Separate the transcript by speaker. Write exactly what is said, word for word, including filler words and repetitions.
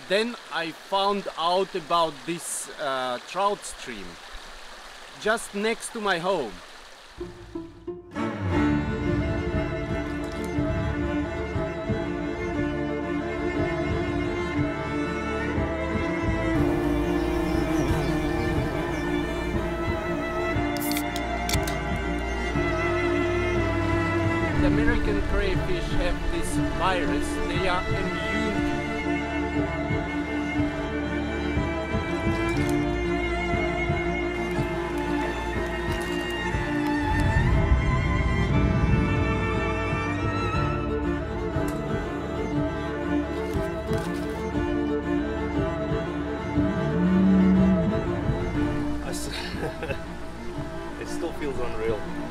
Speaker 1: then I found out about this uh, trout stream just next to my home. The American crayfish have this virus, they are immune.
Speaker 2: It still feels unreal.